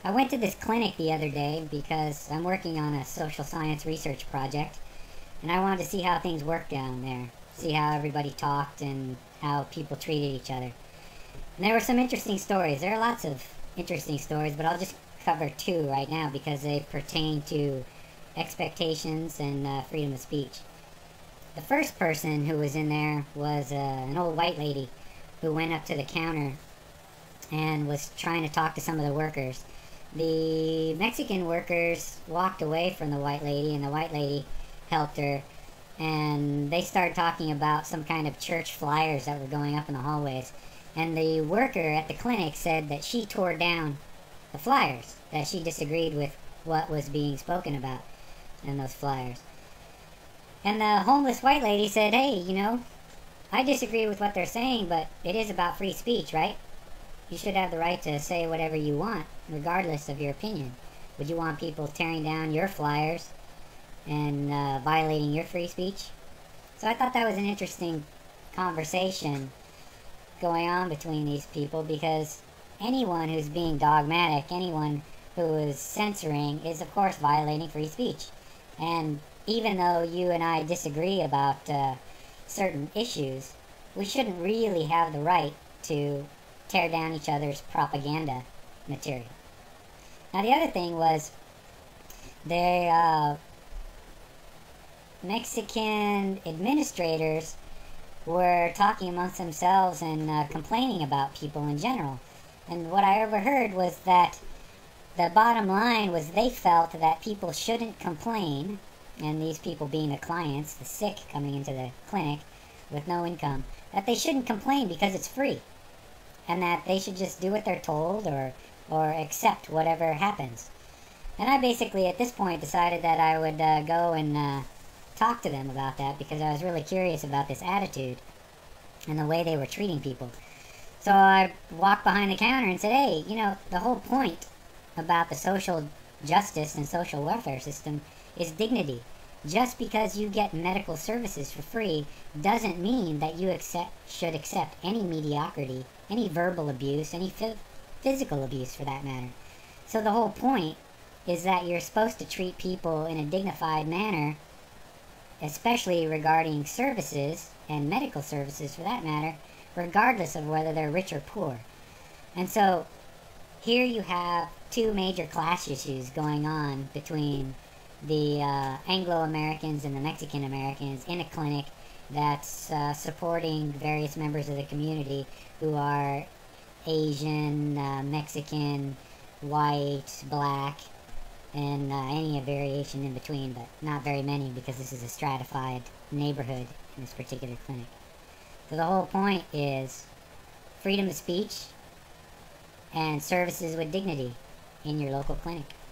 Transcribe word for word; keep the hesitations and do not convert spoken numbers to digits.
I went to this clinic the other day because I'm working on a social science research project, and I wanted to see how things worked down there, see how everybody talked and how people treated each other. And there were some interesting stories. There are lots of interesting stories, but I'll just cover two right now because they pertain to expectations and uh, freedom of speech. The first person who was in there was uh, an old white lady who went up to the counter and was trying to talk to some of the workers. The Mexican workers walked away from the white lady, and the white lady helped her, and they started talking about some kind of church flyers that were going up in the hallways. And the worker at the clinic said that she tore down the flyers, that she disagreed with what was being spoken about in those flyers. And the homeless white lady said, hey, you know, I disagree with what they're saying, but it is about free speech, right? You should have the right to say whatever you want, regardless of your opinion. Would you want people tearing down your flyers and uh, violating your free speech? So I thought that was an interesting conversation going on between these people, because anyone who's being dogmatic, anyone who is censoring, is of course violating free speech. And even though you and I disagree about uh, certain issues, we shouldn't really have the right to tear down each other's propaganda material. Now the other thing was, the uh, Mexican administrators were talking amongst themselves and uh, complaining about people in general. And what I overheard was that the bottom line was they felt that people shouldn't complain, and these people being the clients, the sick coming into the clinic with no income, that they shouldn't complain because it's free, and that they should just do what they're told or or accept whatever happens. And I basically at this point decided that I would uh, go and uh, talk to them about that, because I was really curious about this attitude and the way they were treating people. So I walked behind the counter and said, hey, you know, the whole point about the social justice and social welfare system is dignity. Just because you get medical services for free doesn't mean that you accept, should accept any mediocrity, any verbal abuse, any physical abuse for that matter. So the whole point is that you're supposed to treat people in a dignified manner, especially regarding services, and medical services for that matter, regardless of whether they're rich or poor. And so here you have two major class issues going on between the uh, Anglo-Americans and the Mexican-Americans in a clinic that's uh, supporting various members of the community who are Asian, uh, Mexican, white, black, and uh, any variation in between, but not very many, because this is a stratified neighborhood in this particular clinic. So the whole point is freedom of speech and services with dignity in your local clinic.